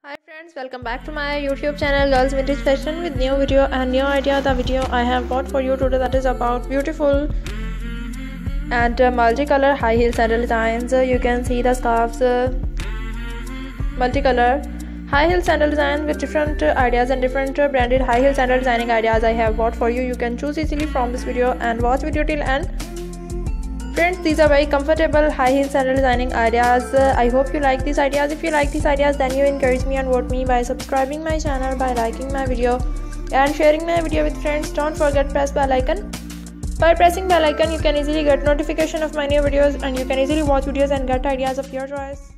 Hi friends, welcome back to my YouTube channel Girls Vintage Fashion with new video and new idea. The video I have bought for you today, that is about beautiful and multicolor high heel sandal designs. You can see the scarves, multicolor high heel sandal design with different ideas and different branded high heel sandal designing ideas I have bought for you. You can choose easily from this video and watch video till end. Friends, these are very comfortable high heel sandal designing ideas. I hope you like these ideas. If you like these ideas, then you encourage me and vote me by subscribing my channel, by liking my video and sharing my video with friends. Don't forget press bell icon. By pressing bell icon, you can easily get notification of my new videos and you can easily watch videos and get ideas of your choice.